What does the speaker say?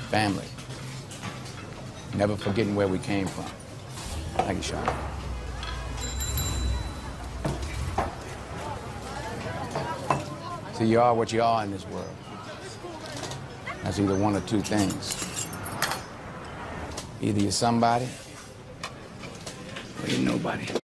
family. Never forgetting where we came from. Thank you, Sean. See, you are what you are in this world. That's either one or two things. Either you're somebody or you're nobody.